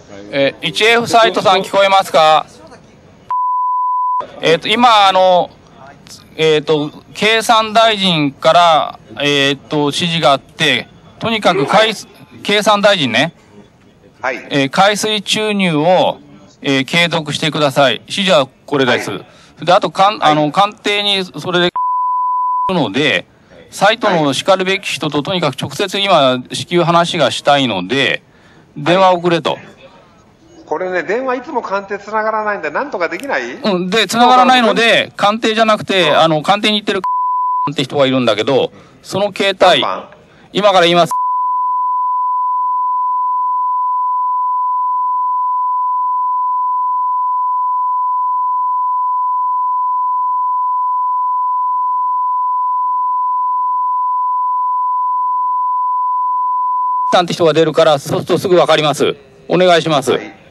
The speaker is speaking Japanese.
1F サイトさん聞こえますか？今、経産大臣から、指示があって、とにかく経産大臣ね、 はい。 海水注入を、継続してください。指示はこれです。で、あと、官邸にそれで、ので、サイトの叱るべき人ととにかく直接今、至急話がしたいので、電話をくれと。 これね、電話いつも官邸繋がらないんで、なんとかできない？ うん。で、繋がらないので、官邸じゃなくて、官邸に行ってるって人がいるんだけど、その携帯、今から言います。って人が出るから、そうするとすぐわかります。お願いします。 はい。